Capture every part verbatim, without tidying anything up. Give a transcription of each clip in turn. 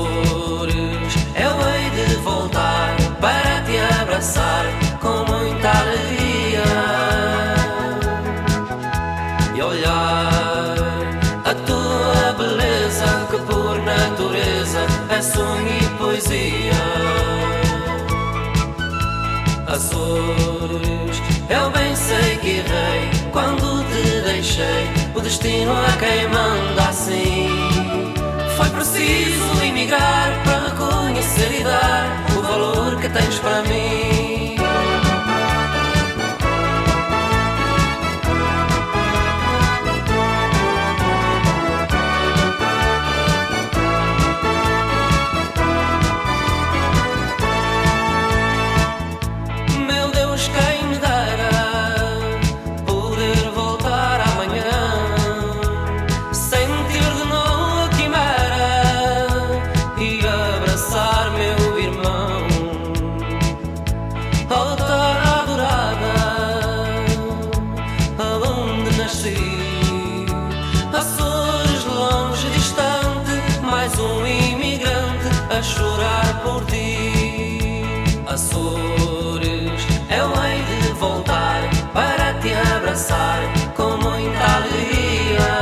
Açores, eu hei de voltar para te abraçar com muita alegria e olhar a tua beleza, que por natureza é sonho e poesia. Açores, eu bem sei que errei quando te deixei, o destino é quem manda assim. Foi preciso emigrar para reconhecer e dar o valor que tens para mim. Meu Deus, quem me dera poder voltar amanhã, sentir de novo a quimera e abraçar meu irmão. Oh, terra adorada, aonde nasci, Açores longe, distante, mais um imigrante a chorar por ti. Açores, eu hei de voltar para te abraçar com muita alegria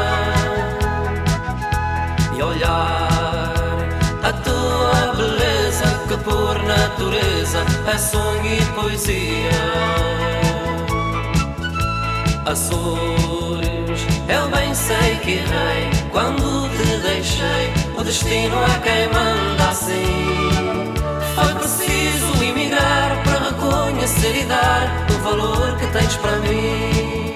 e olhar a tua beleza, que por natureza é sonho e poesia. Açores, eu bem sei que errei quando te deixei, o destino é quem manda assim. Foi preciso emigrar para reconhecer e dar o valor que tens para mim.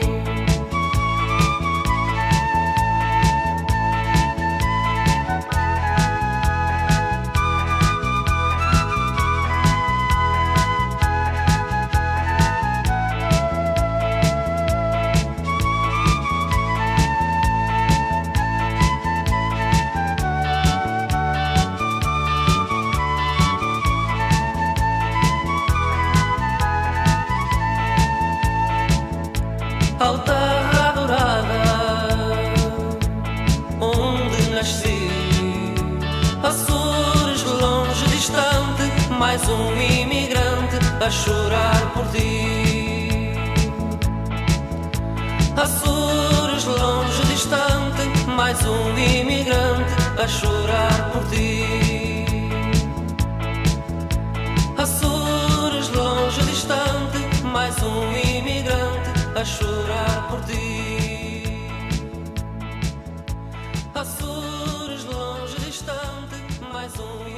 Oh, terra adorada, onde nasci, Açores longe, distante, mais um imigrante a chorar por ti. Açores longe, distante, mais um imigrante a chorar por ti. Açores longe, distante, mais um imigrante a chorar por ti. Açores longe, distante, mais um